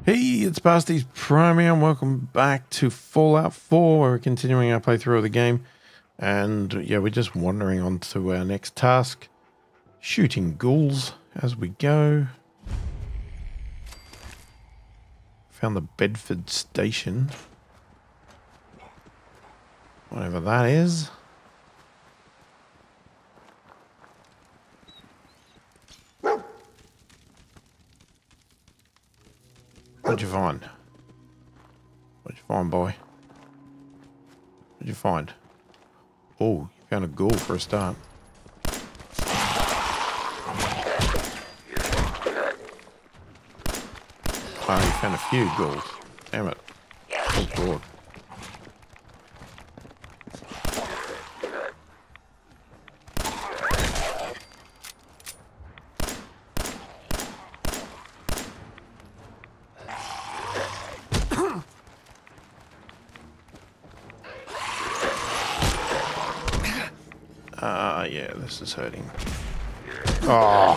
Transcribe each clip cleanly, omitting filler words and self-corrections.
Hey, it's pasthisprime and welcome back to Fallout 4. We're continuing our playthrough of the game. And yeah, we're just wandering on to our next task. Shooting ghouls as we go. Found the Bedford Station. Whatever that is. What'd you find? What'd you find, boy? What'd you find? Oh, you found a ghoul for a start. Oh, you found a few ghouls. Damn it. Oh, God. Yeah, this is hurting. Oh.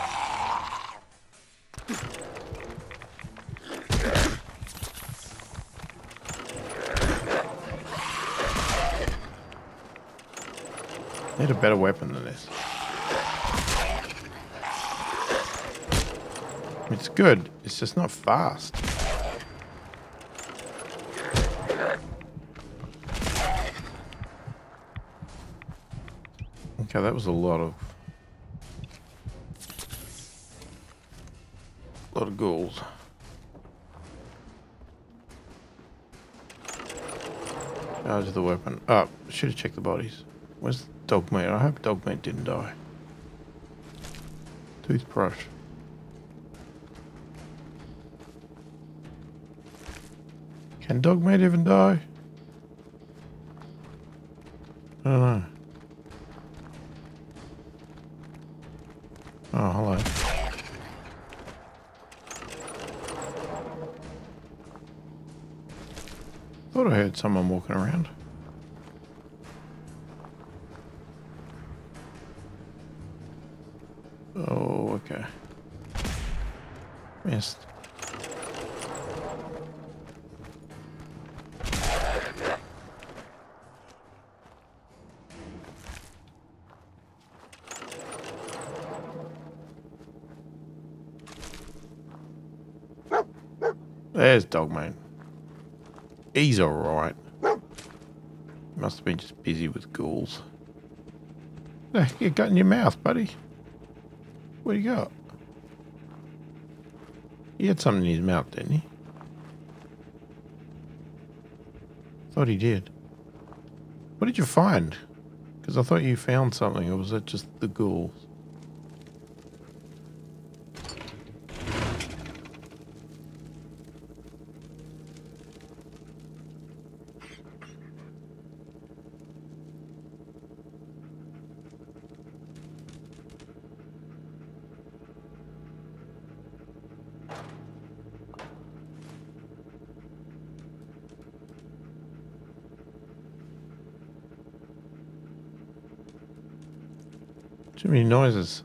Need a better weapon than this. It's good, it's just not fast. Okay, that was a lot of ghouls. Charge the weapon. Oh, should have checked the bodies. Where's dog meat? I hope dog meat didn't die. Toothbrush. Can dog meat even die? I don't know. Oh, hello. Thought I heard someone walking around. Oh, okay. Missed. There's Dogman. He's alright. Must have been just busy with ghouls. What you got in your mouth, buddy? What do you got? He had something in his mouth, didn't he? Thought he did. What did you find? Because I thought you found something, or was it just the ghouls? Too many noises.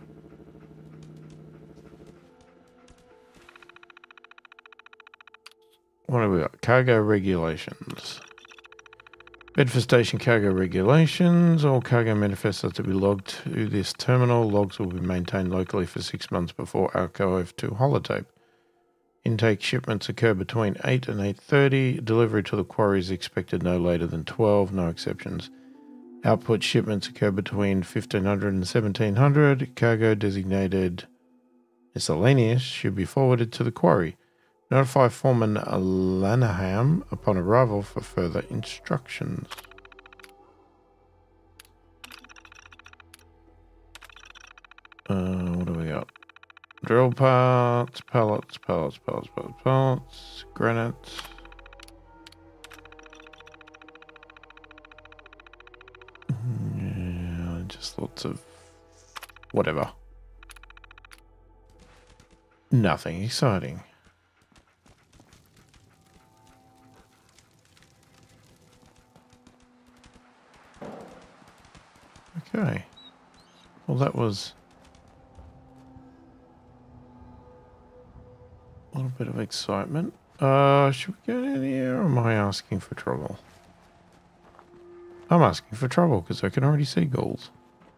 What have we got? Cargo regulations. Bedford Station cargo regulations. All cargo manifests are to be logged to this terminal. Logs will be maintained locally for 6 months before archive to holotape. Intake shipments occur between 8 and 8:30. Delivery to the quarry is expected no later than 12. No exceptions. Output shipments occur between 1500 and 1700. Cargo designated miscellaneous should be forwarded to the quarry. Notify Foreman Lanaham upon arrival for further instructions. What do we got? Drill parts, pallets, granite. Yeah, just lots of whatever. Nothing exciting. Okay. Well, that was little bit of excitement. Should we go in here or am I asking for trouble? I'm asking for trouble because I can already see ghouls.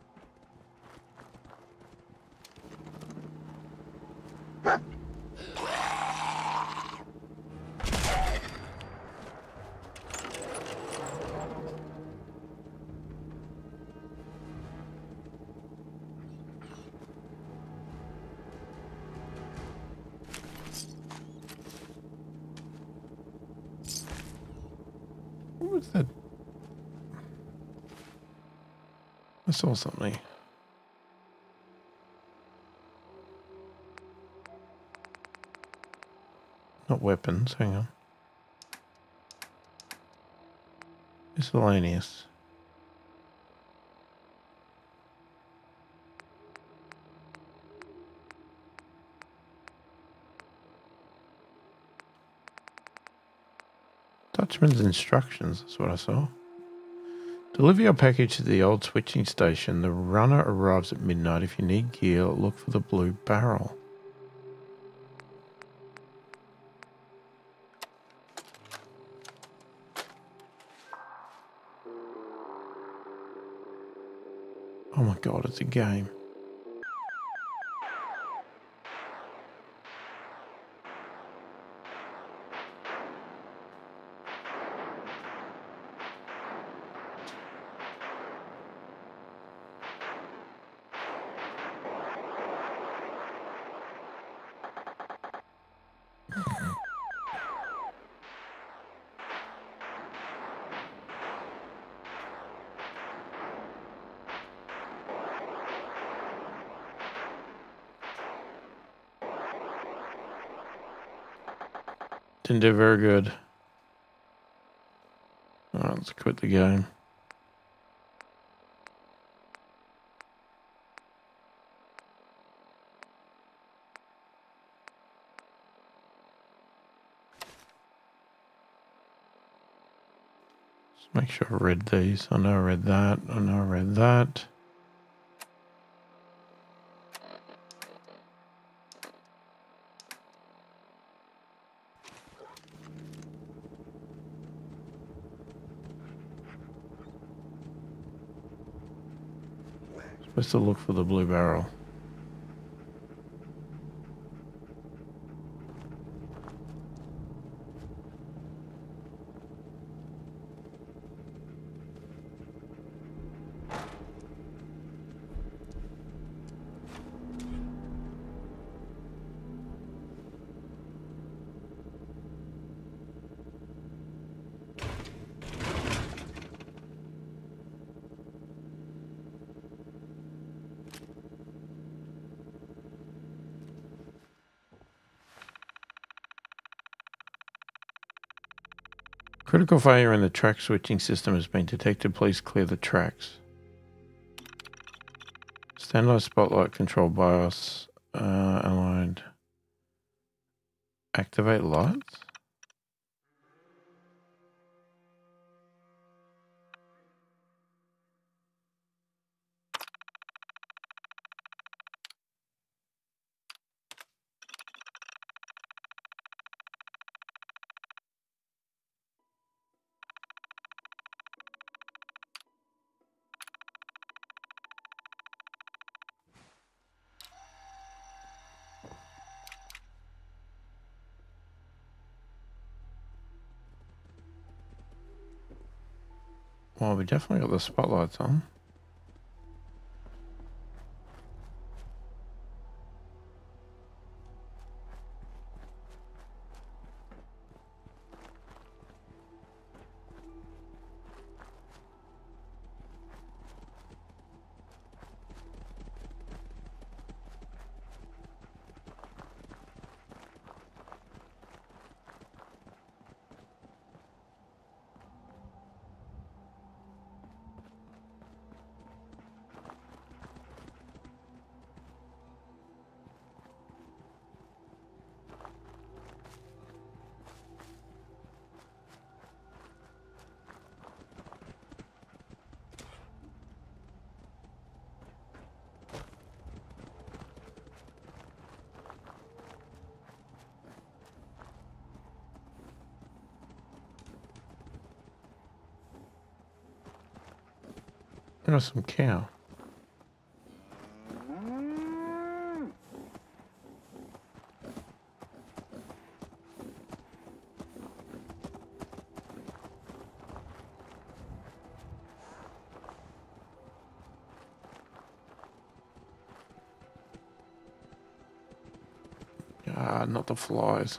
What was that? I saw something. Not weapons, hang on. Miscellaneous. Dutchman's instructions, that's what I saw. Deliver your package to the old switching station. The runner arrives at midnight. If you need gear, look for the blue barrel. Oh my god, it's a game. Didn't do very good. Alright, let's quit the game. Just make sure I read these. I know I read that. I know I read that. Supposed to look for the blue barrel. Critical failure in the track switching system has been detected. Please clear the tracks. Standby spotlight control BIOS aligned. Activate lights? Well, we definitely got the spotlights on. There's some cow. Ah, not the flies.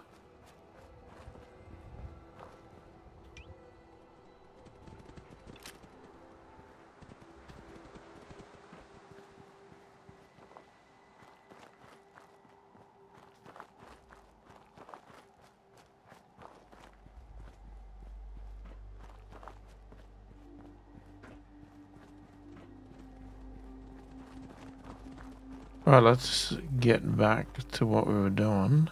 All right, let's get back to what we were doing.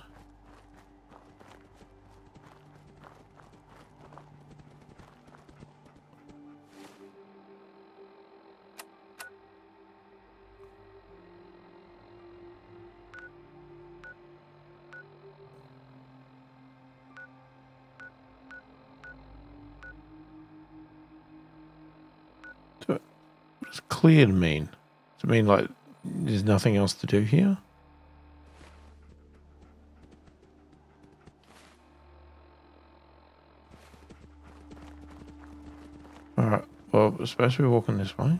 What does cleared mean? Does it mean like there's nothing else to do here? Alright, well, we're supposed to be walking this way.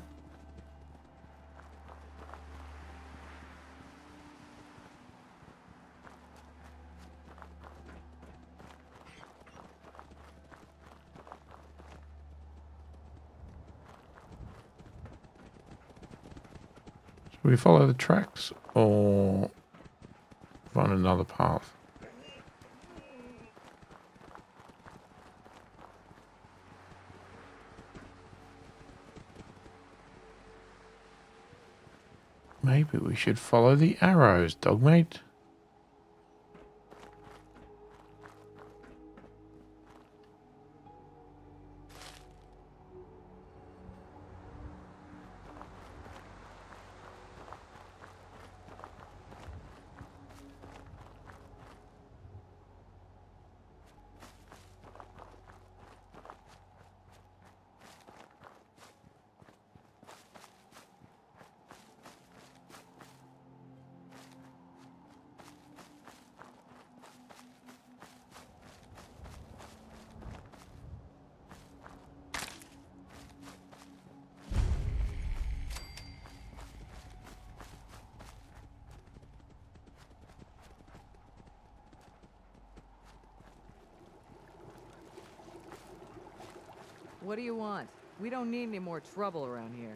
Should we follow the tracks or find another path? Maybe we should follow the arrows, dogmate. What do you want? We don't need any more trouble around here.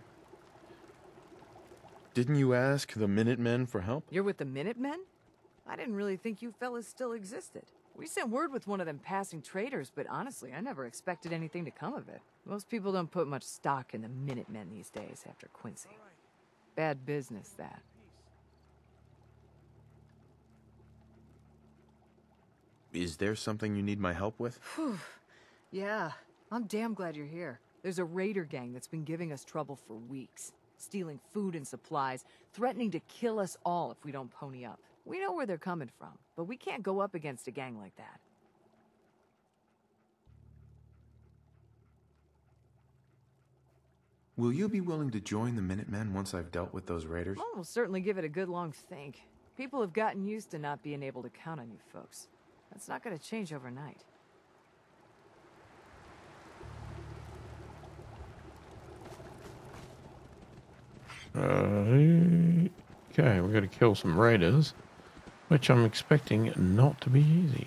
Didn't you ask the Minutemen for help? You're with the Minutemen? I didn't really think you fellas still existed. We sent word with one of them passing traders, but honestly, I never expected anything to come of it. Most people don't put much stock in the Minutemen these days after Quincy. Bad business, that. Is there something you need my help with? Whew. Yeah, I'm damn glad you're here. There's a raider gang that's been giving us trouble for weeks. Stealing food and supplies, threatening to kill us all if we don't pony up. We know where they're coming from, but we can't go up against a gang like that. Will you be willing to join the Minutemen once I've dealt with those raiders? Well, we'll certainly give it a good long think. People have gotten used to not being able to count on you folks. That's not going to change overnight. Okay, we're going to kill some raiders, which I'm expecting not to be easy.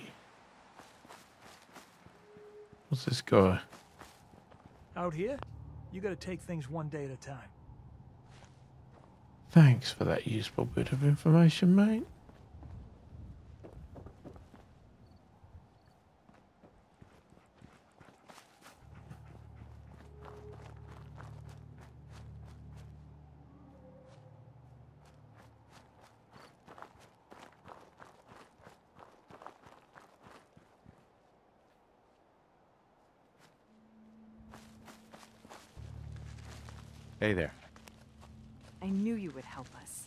What's this guy? Out here, you gotta take things one day at a time. Thanks for that useful bit of information, mate. Hey there. I knew you would help us.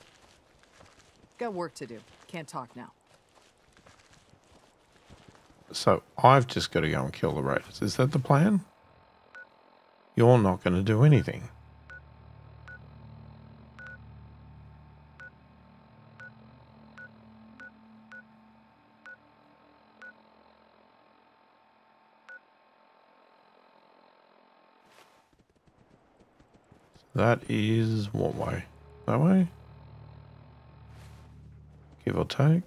Got work to do. Can't talk now. So I've just got to go and kill the raiders. Is that the plan? You're not going to do anything. That is what way? That way? Give or take?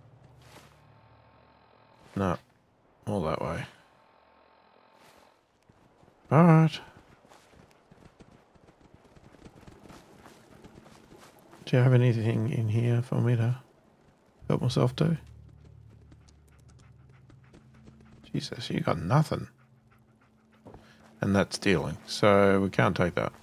No. All that way. Alright. Do you have anything in here for me to help myself to? Jesus, you got nothing. And that's stealing, so we can't take that.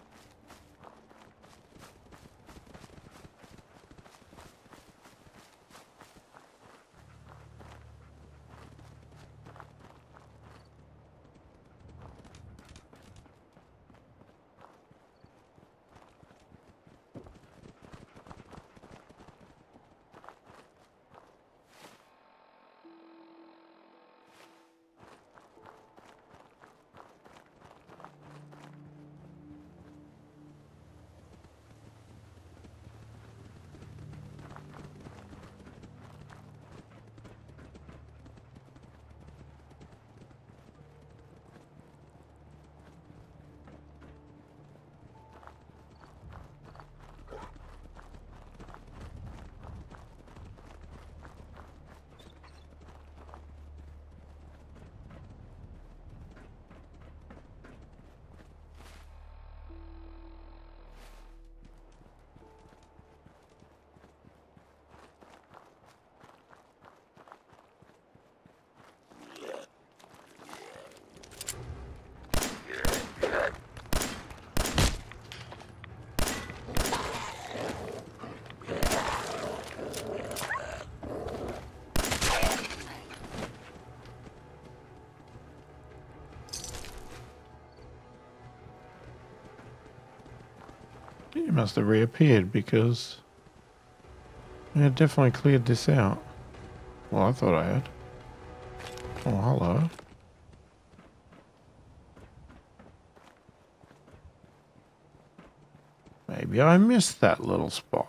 You must have reappeared because I had definitely cleared this out. Well, I thought I had. Oh, hello. Maybe I missed that little spot.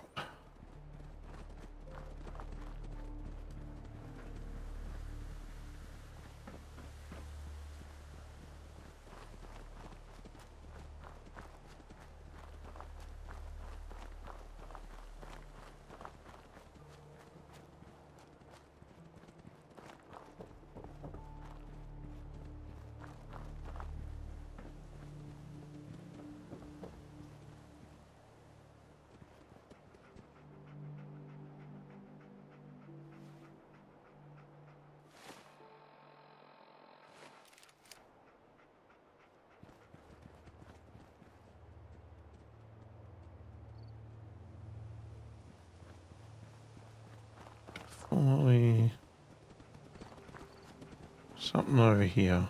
Definitely something over here.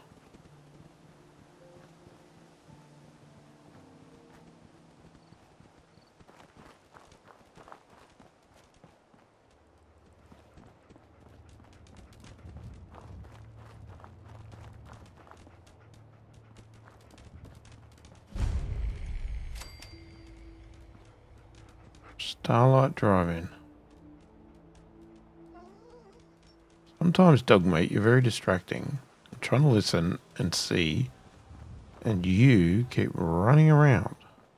Starlight Drive-In. Sometimes, Dogmeat, you're very distracting. I'm trying to listen and see, and you keep running around.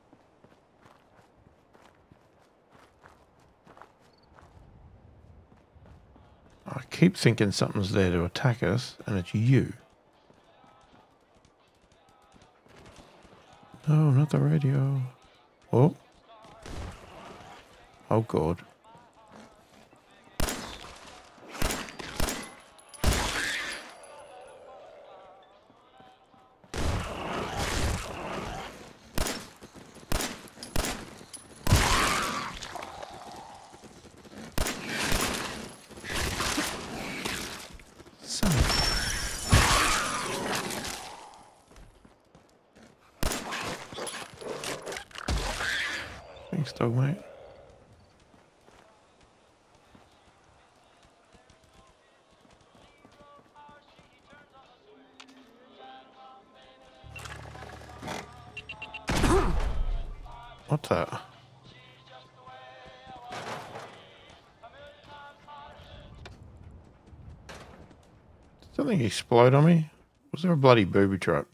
I keep thinking something's there to attack us, and it's you. No, not the radio. Oh. Oh, God. Thanks, Dogmeat. What's that? Did something explode on me? Was there a bloody booby trap?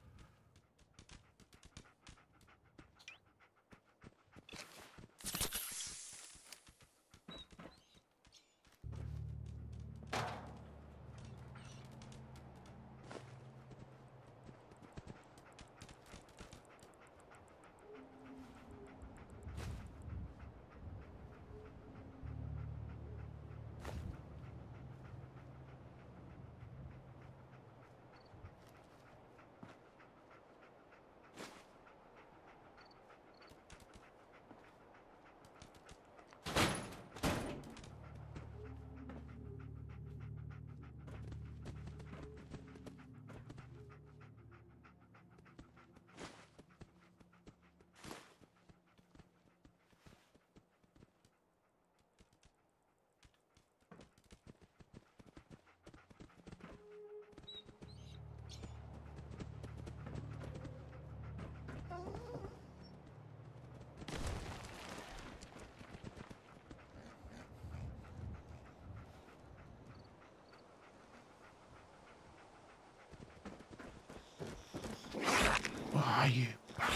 Where are you?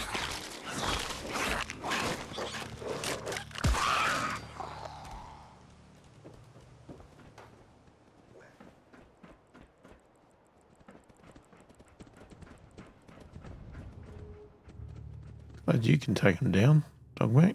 Glad you can take them down, dogmate.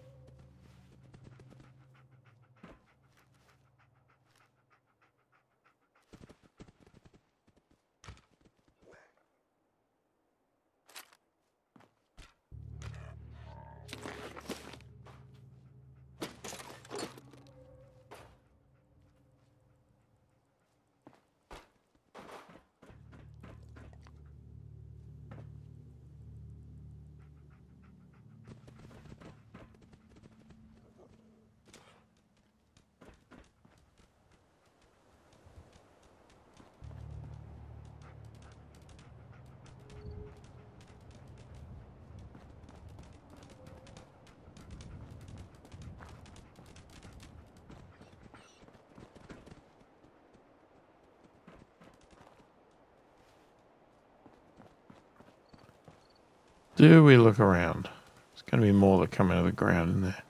Do we look around? There's going to be more that come out of the ground in there.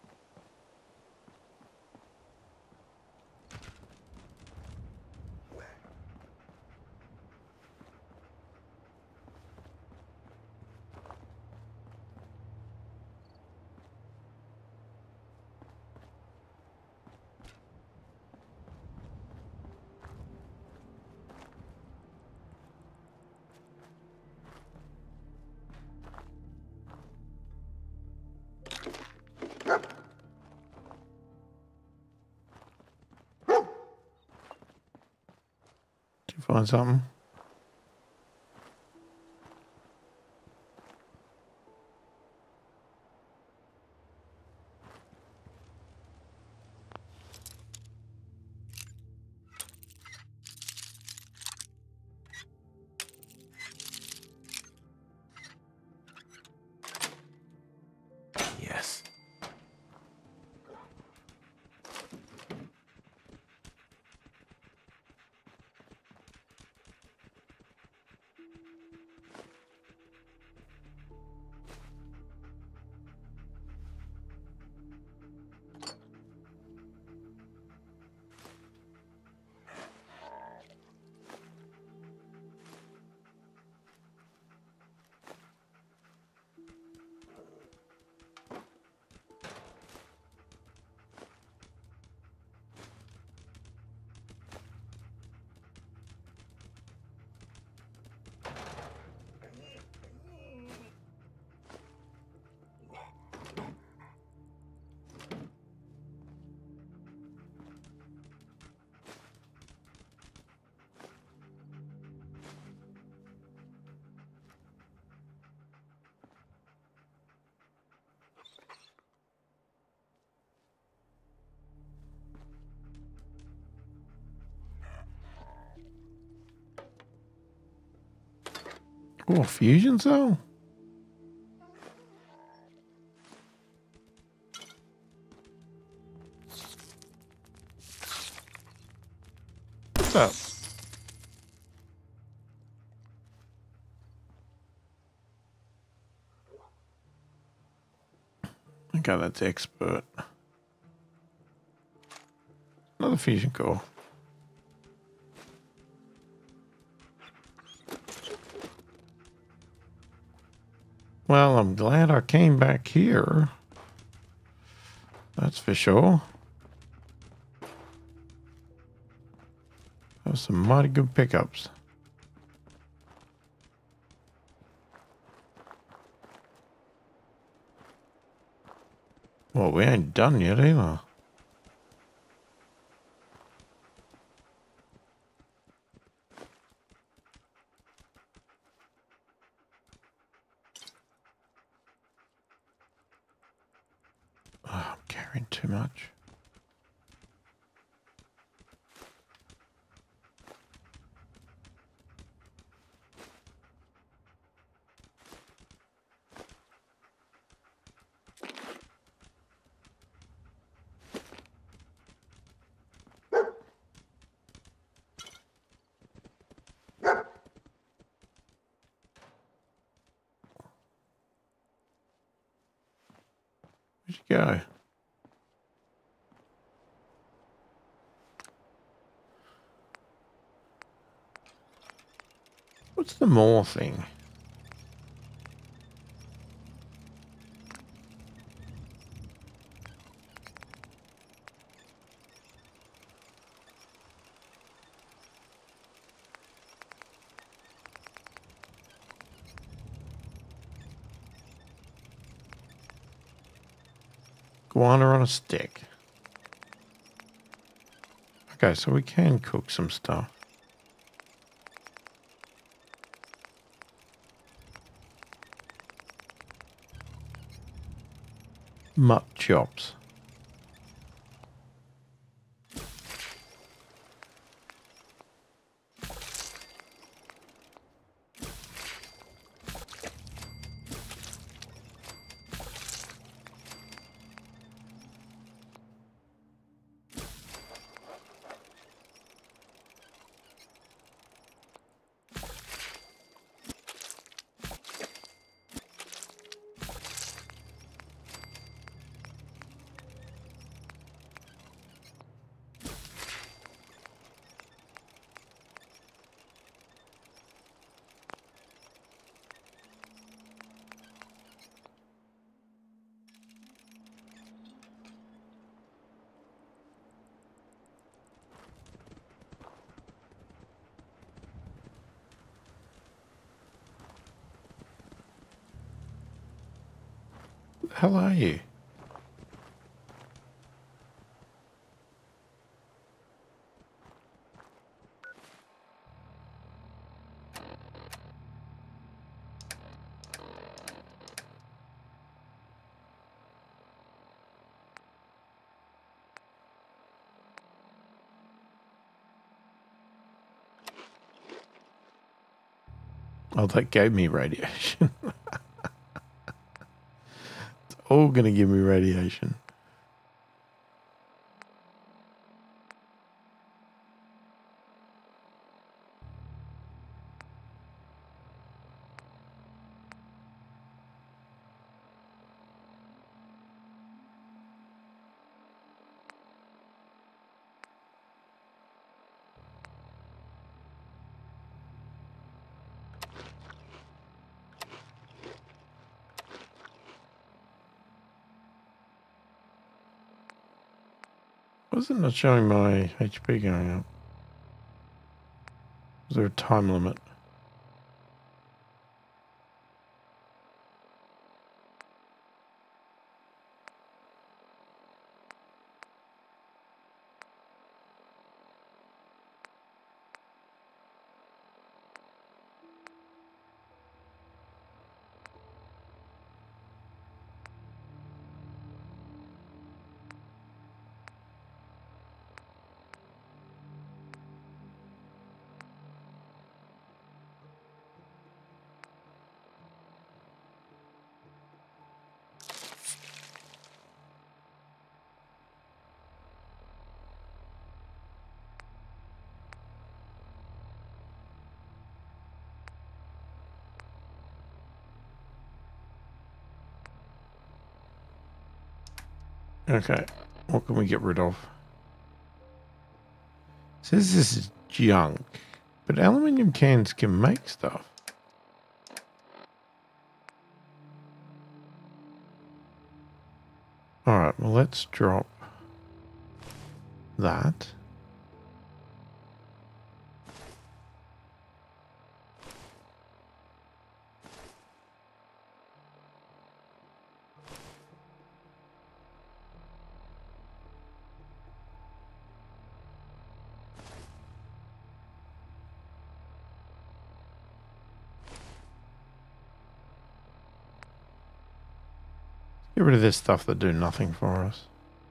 Did you find something? Yes. Oh, fusion cell? up? Okay, that's expert. Another fusion core. Well, I'm glad I came back here. That's for sure. Those some mighty good pickups. Well, we ain't done yet either. Oh, I'm carrying too much. Where'd you go? What's the more thing? Guana on a stick. Okay, so we can cook some stuff. Mutt chops. Who the hell are you? Oh, that gave me radiation. It's all gonna give me radiation. Wasn't it showing my HP going up? Is there a time limit? Okay, what can we get rid of? It says this is junk, but aluminium cans can make stuff. Alright, well let's drop that. Get rid of this stuff that do nothing for us.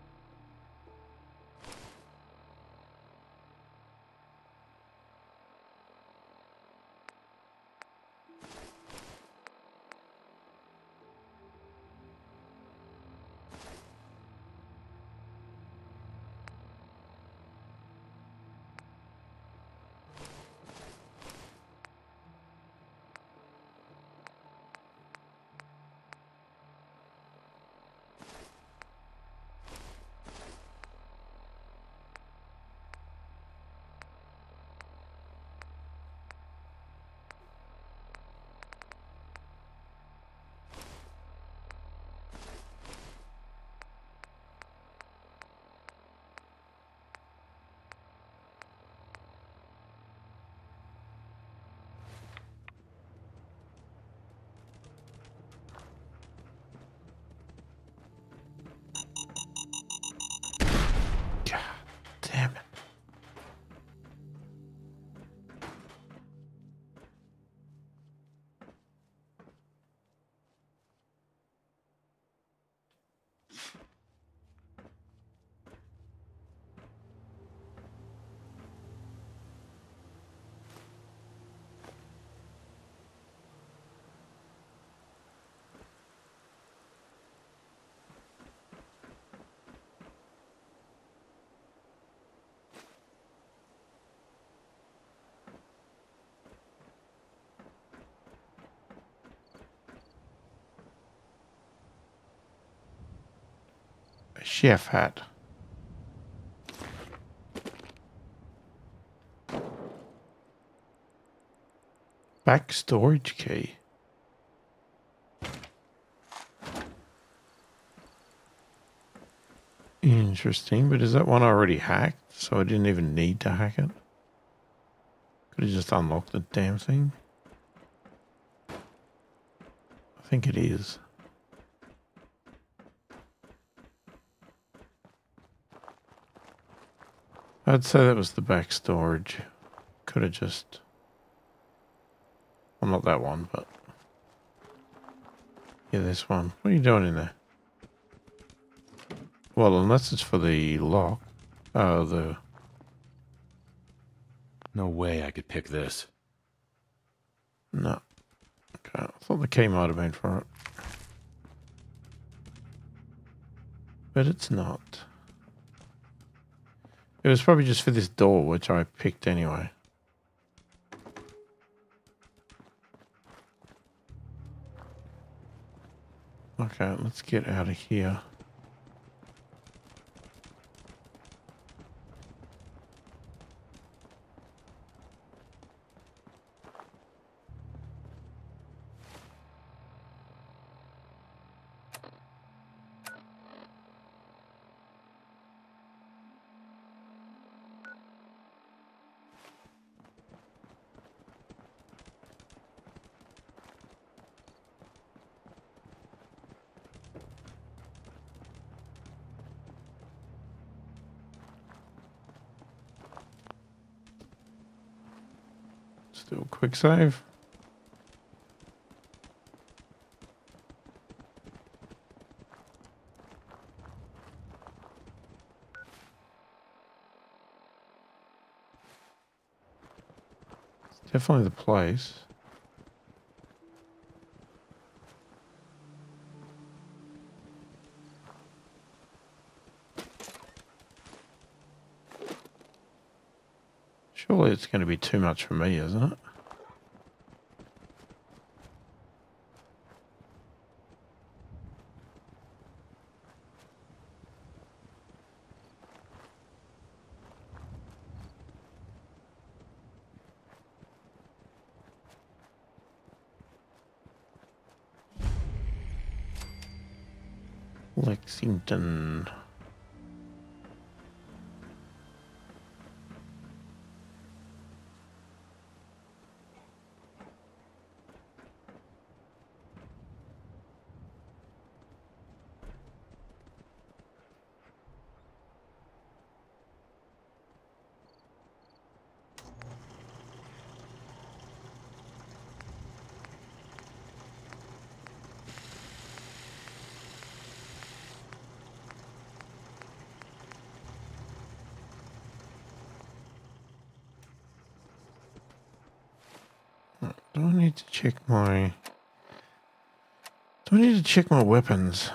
God damn it. A chef hat. Back storage key. Interesting, but is that one already hacked? So I didn't even need to hack it? Could have just unlocked the damn thing? I think it is. I'd say that was the back storage. Could have just... Well, not that one, but... Yeah, this one. What are you doing in there? Well, unless it's for the lock. Oh, the... No way I could pick this. No. Okay, I thought the key might have been for it. But it's not. It was probably just for this door, which I picked anyway. Okay, let's get out of here. Let's do a quick save. It's definitely the place. Surely it's going to be too much for me, isn't it? Lexington. Do I need to check my... Do I need to check my weapons?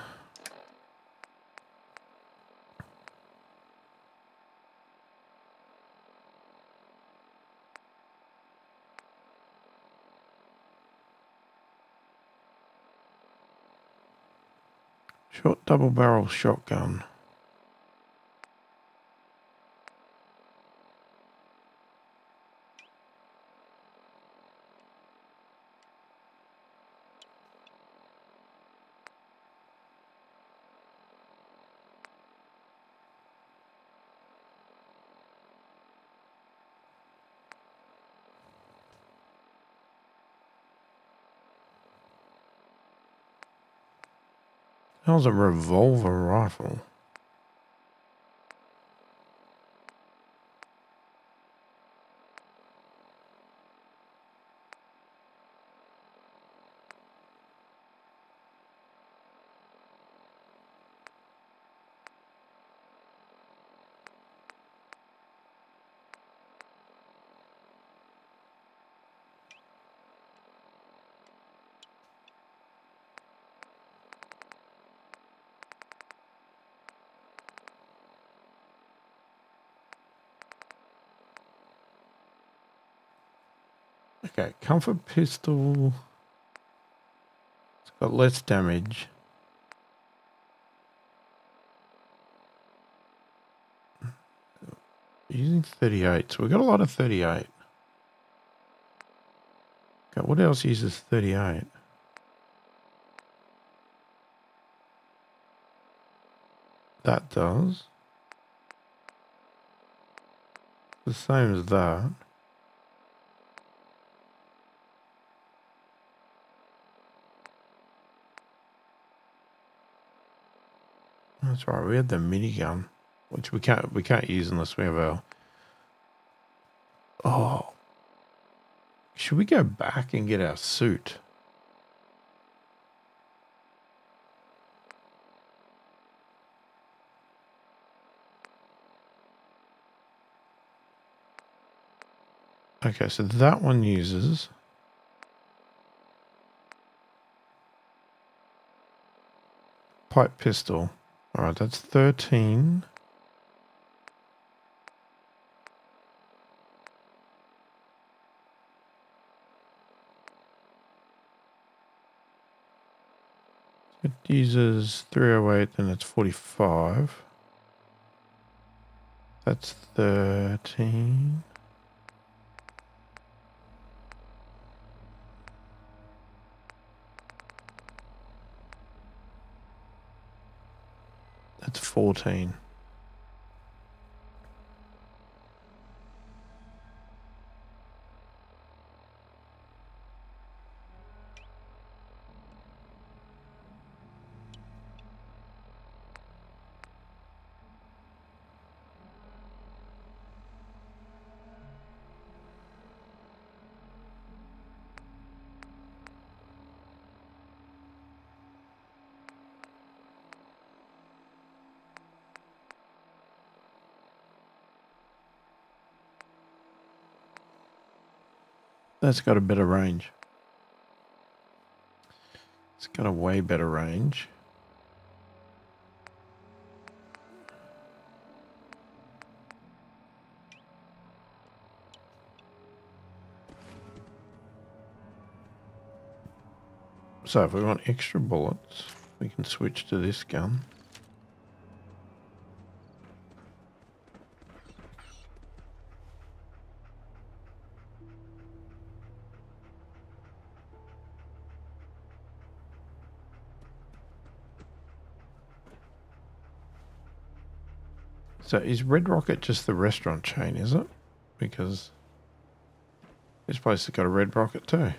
Short double barrel shotgun. That was a revolver rifle. Okay, comfort pistol. It's got less damage. Using 38, so we've got a lot of 38. Okay, what else uses 38? That does. The same as that. That's right, we had the minigun, which we can't use unless we have our... Oh. Should we go back and get our suit? Okay, so that one uses... pipe pistol. All right, that's 13. It uses 308, then it's 45. That's 13. That's 14. That's got a better range. It's got a way better range. So if we want extra bullets, we can switch to this gun. So is Red Rocket just the restaurant chain, is it? Because this place has got a Red Rocket too.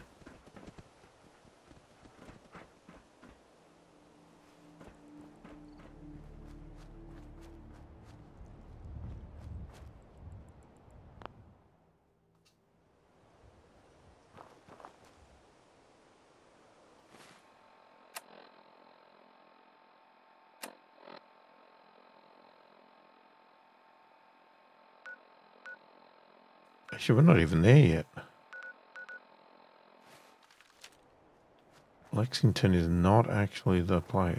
Actually, we're not even there yet. Lexington is not actually the place.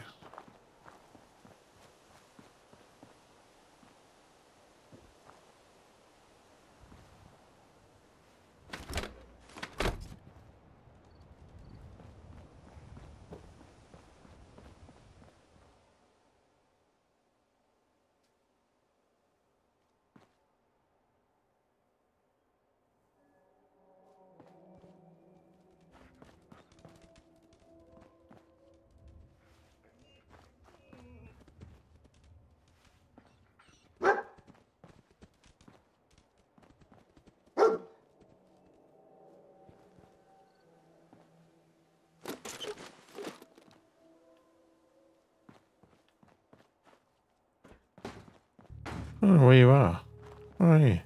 I don't know where you are. Where are you?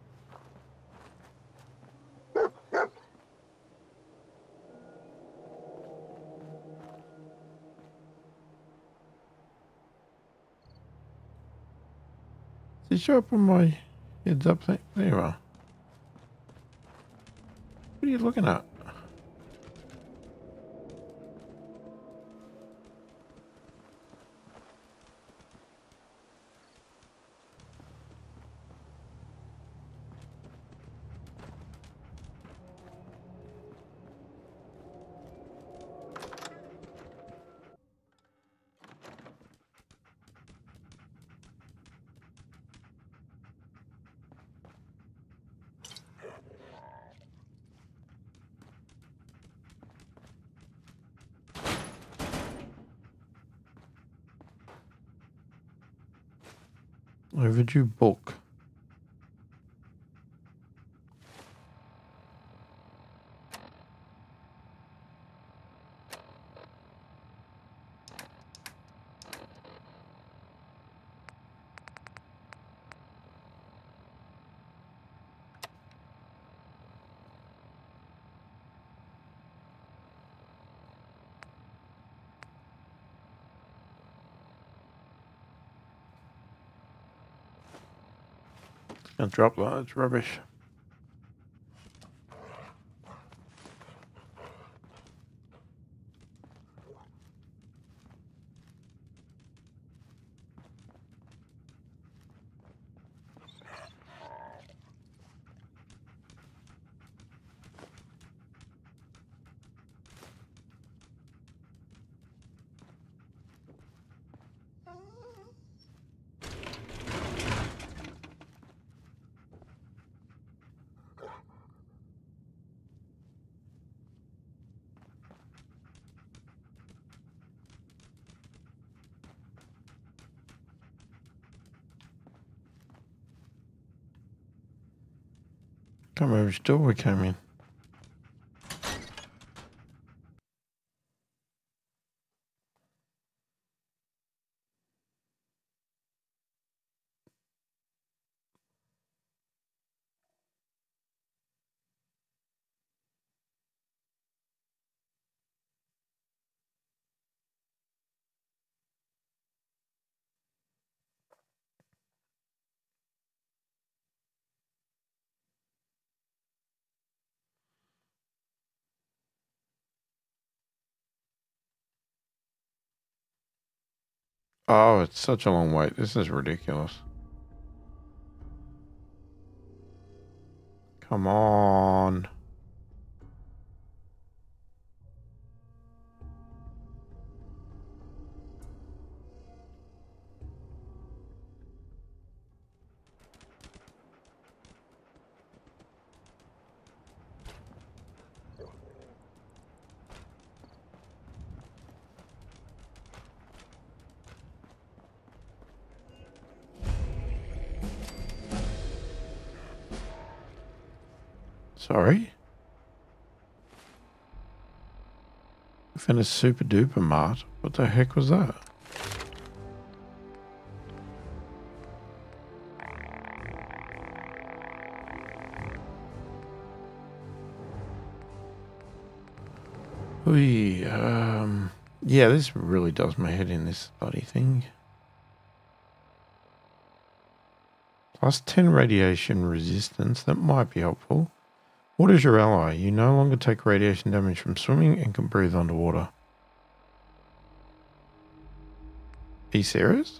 Did you show up on my heads up thing? There you are. What are you looking at? Overdue book. Can't drop that, it's rubbish. Can't remember which door we came in. Oh, it's such a long wait. This is ridiculous. Come on. Sorry? I found a super duper mart. What the heck was that? Yeah, this really does my head in, this bloody thing. Plus 10 radiation resistance, that might be helpful. What is your ally? You no longer take radiation damage from swimming and can breathe underwater. Are you serious?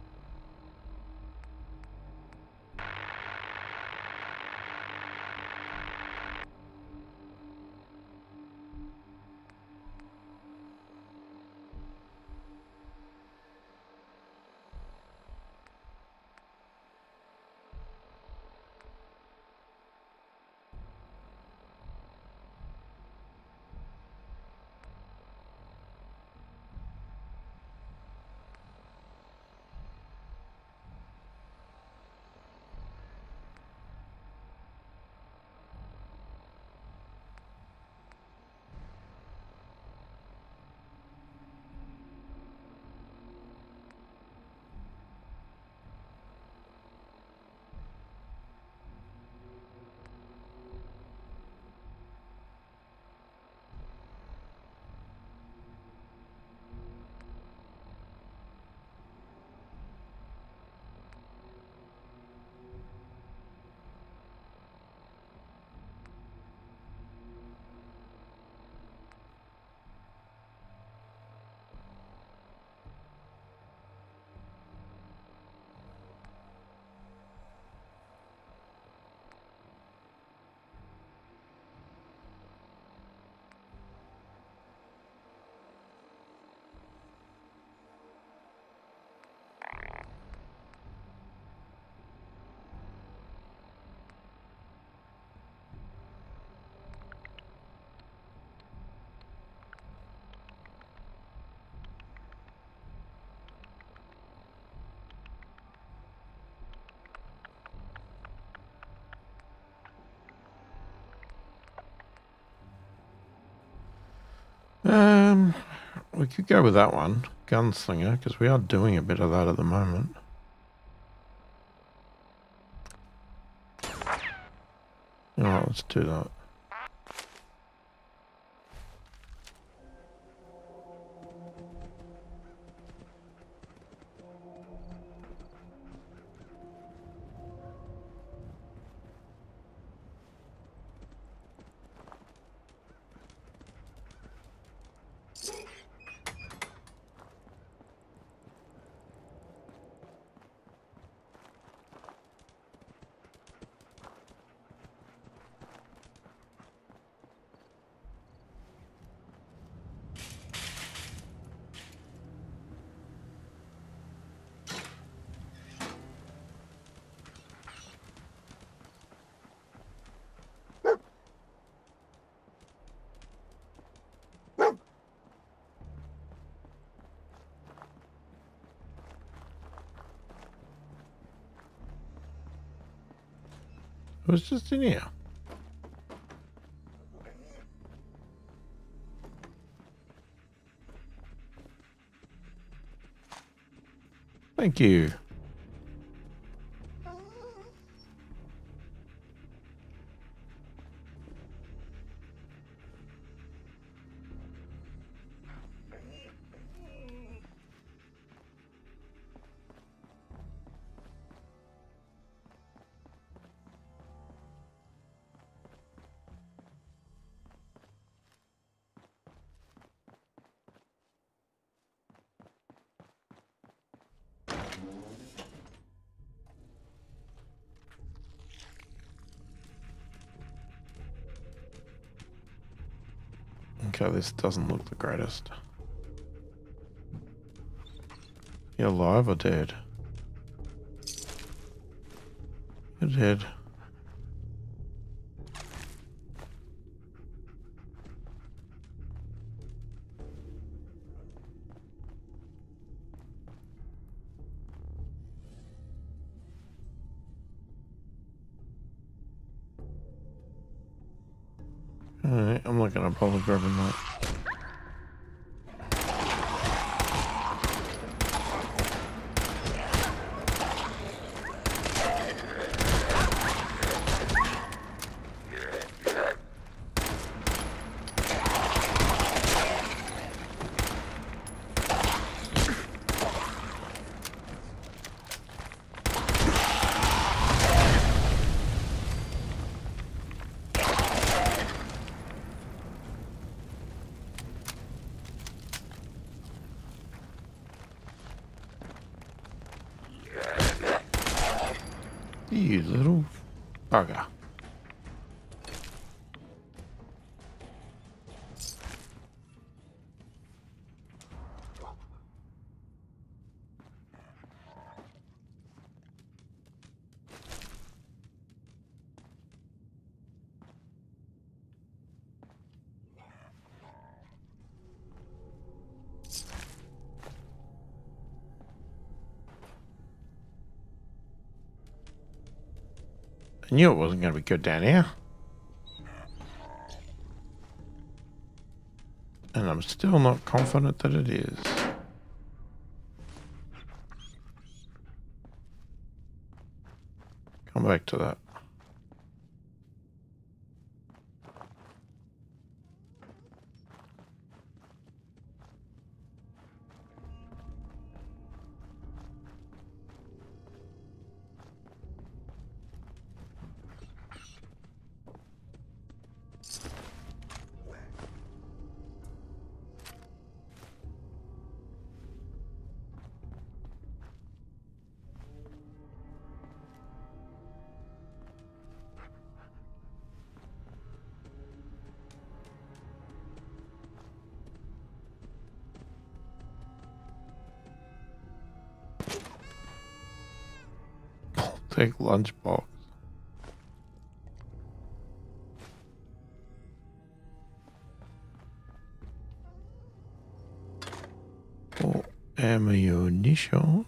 We could go with that one, Gunslinger, because we are doing a bit of that at the moment. Alright, let's do that. It was just in here. Thank you. Okay, this doesn't look the greatest. You alive or dead? You're dead. not going to bother grabbing that. You little bugger. I knew it wasn't going to be good down here. And I'm still not confident that it is. Come back to that. Take lunchbox. Or ammunition.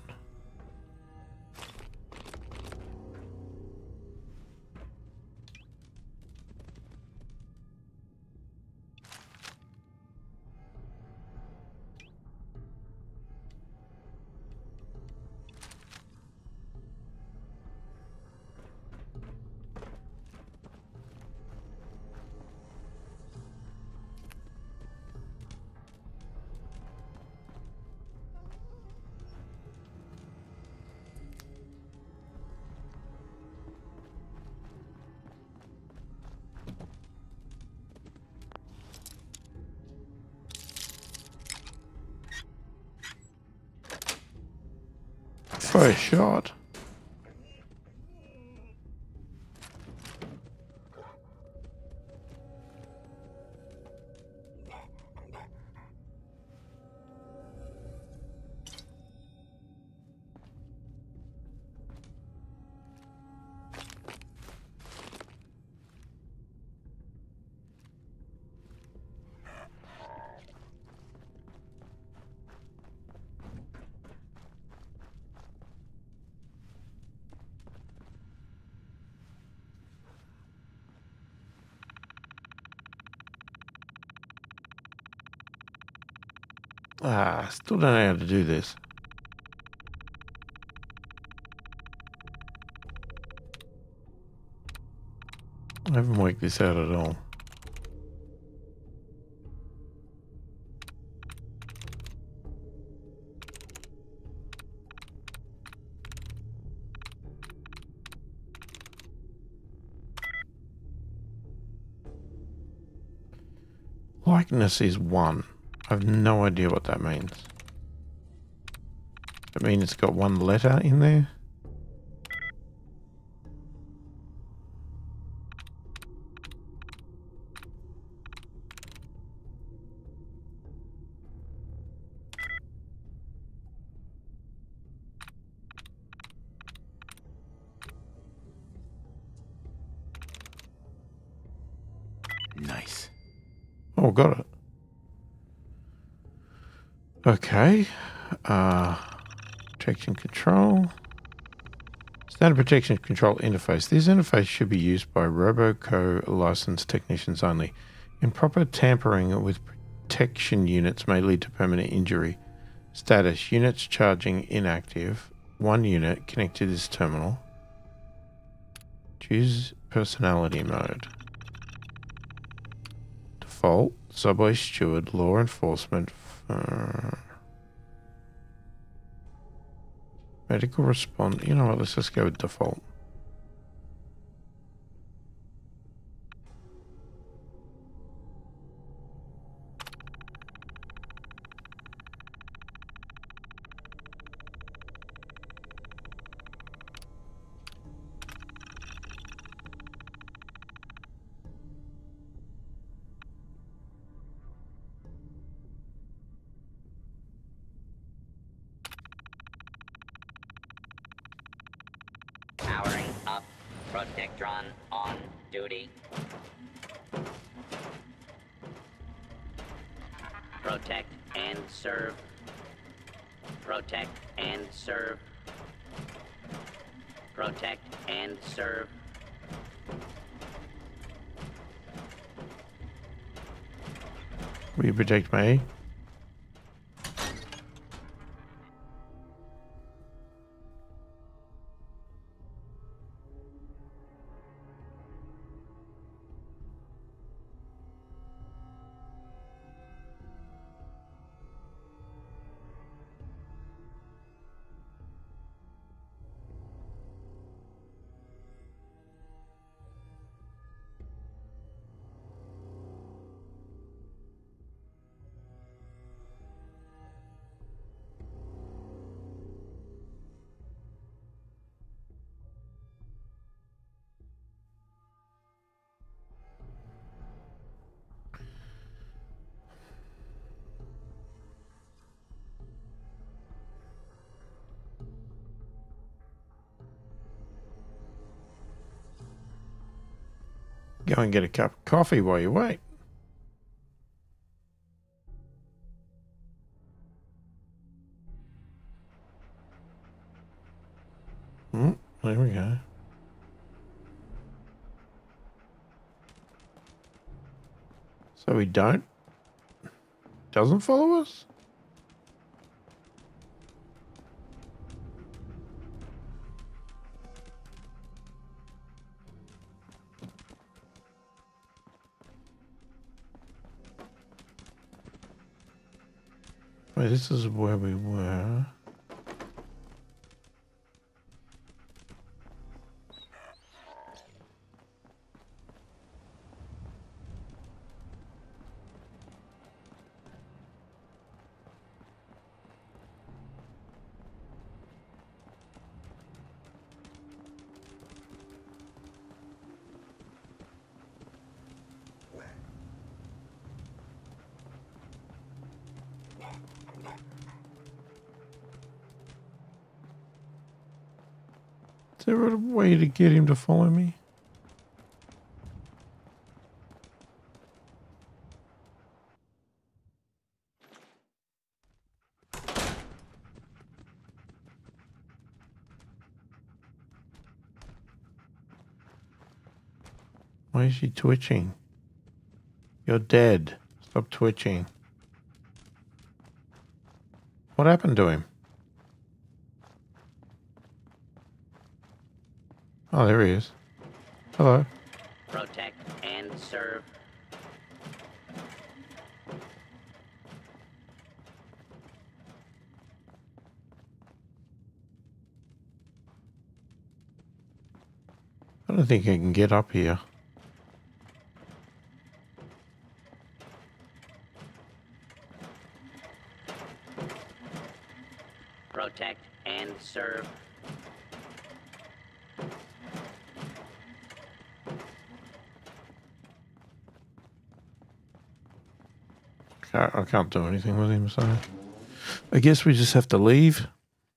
First shot. Still don't know how to do this. I haven't worked this out at all. Likeness is 1. I have no idea what that means. Does it mean it's got 1 letter in there? Nice. Oh, got it. Okay. Protection control. Standard protection control interface. This interface should be used by Roboco licensed technicians only. Improper tampering with protection units may lead to permanent injury. Status: units charging inactive. 1 unit connected to this terminal. Choose personality mode. Default, subway steward, law enforcement, medical response. You know what, let's just go with default. Powering up. Protectron on duty. Protect and serve. Protect and serve. Protect and serve. Will you protect me? Go and get a cup of coffee while you wait. There we go. So he doesn't follow us? Wait, this is where we were. Is there a way to get him to follow me? Why is she twitching? You're dead. Stop twitching. What happened to him? Oh, there he is. Hello. Protect and serve. I don't think I can get up here. Protect and serve. I can't do anything with him, so I guess we just have to leave.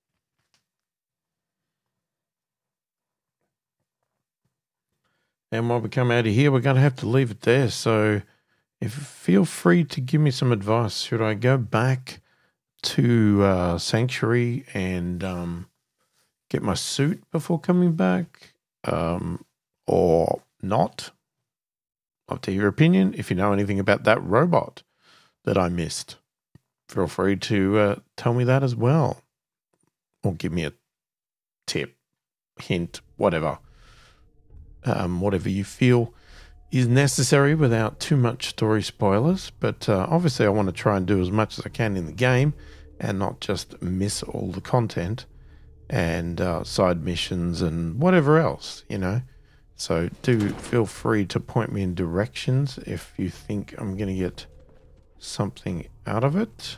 And while we come out of here, we're going to have to leave it there. So feel free to give me some advice. Should I go back to Sanctuary and get my suit before coming back, or not? love to hear your opinion. If you know anything about that robot that I missed, feel free to tell me that as well. Or give me a tip, hint, whatever. Whatever you feel is necessary without too much story spoilers. But obviously I want to try and do as much as I can in the game and not just miss all the content and side missions and whatever else, you know. So do feel free to point me in directions if you think I'm going to get something out of it.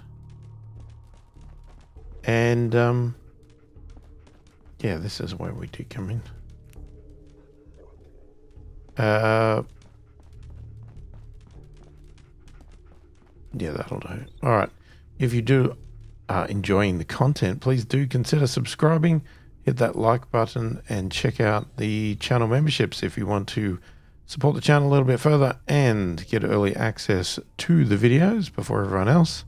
And yeah, this is where we do come in. Yeah, that'll do. All right. If you do enjoying the content, please do consider subscribing, hit that like button, and check out the channel memberships if you want to support the channel a little bit further and get early access to the videos before everyone else.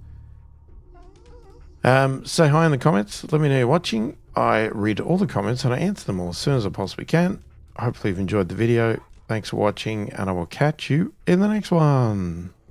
Say hi in the comments. Let me know you're watching. I read all the comments and I answer them all as soon as I possibly can. Hopefully you've enjoyed the video. Thanks for watching, and I will catch you in the next one.